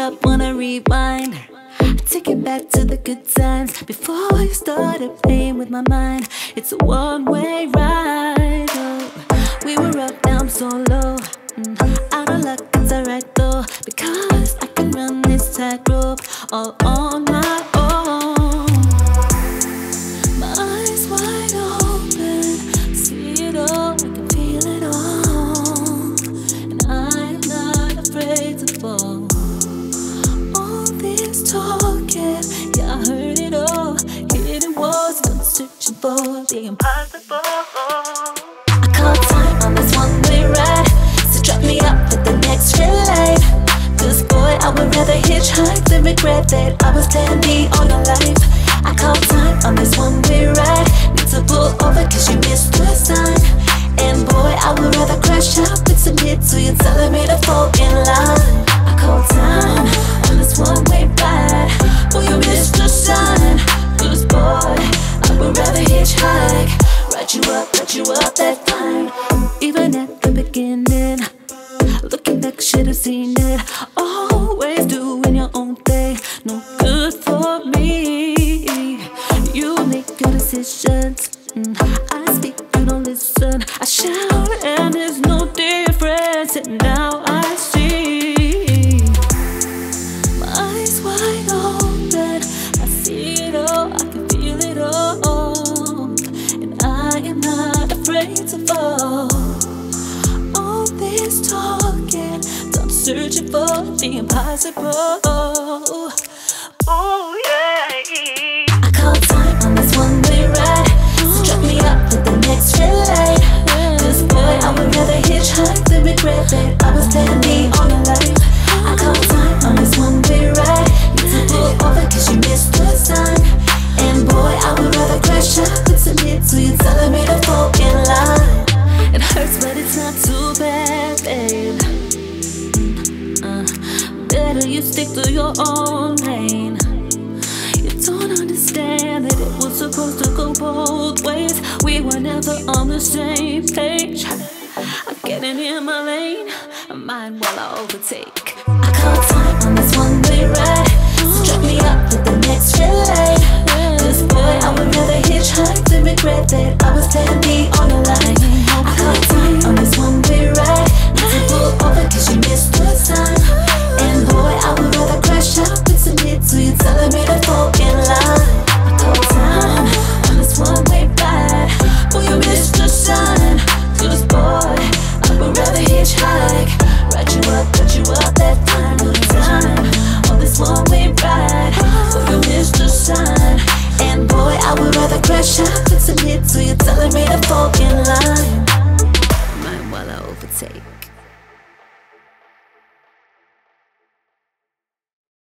up, wanna rewind. Take it back to the good times before you started playing with my mind. It's a one-way ride. Oh, we were up, now I'm so low. Out of luck, it's alright though, because I can run this tightrope all on my own. My eyes wide open, see it all, I can feel it all, and I'm not afraid to fall. All this talking, yeah, I heard it all. Hitting walls, I'm searching for the impossible. I call time on this one-way ride, so drop me up at the next red light. Cause boy, I would rather hitchhike than regret that I was plan B all your life. I call time on this one-way ride, need to pull over cause you missed your sign. And boy, I would rather crash out than submit to you telling me to fall in line. I call time on this one-way ride, boy, you missed your sign. Cause boy, I would rather hitchhike, ride you up that fine. Even at the beginning, looking back, should've seen it. Always doing your own thing, no good for me. You make your decisions, I speak, you don't listen. I shout and there's no difference, and now I see. My eyes wide open, I see it all, I can feel it all, and I am not afraid to fall. All this talking, I'm searching for the impossible. Oh yeah. I call time on this one-way ride, so drop me up at the next red light. Cause boy, I would rather hitchhike than regret that I was plan B all your life. I call time on this one-way ride, need to pull over cause you missed your sign. And boy, I would rather crash out than submit to you telling me to fall in line. It hurts but it's not too bad, babe. Better you stick to your own lane. You don't understand that it was supposed to go both ways. We were never on the same page. I'm getting in my lane, mine while I overtake. I call time on this one-way ride, so drop me up at the next red light.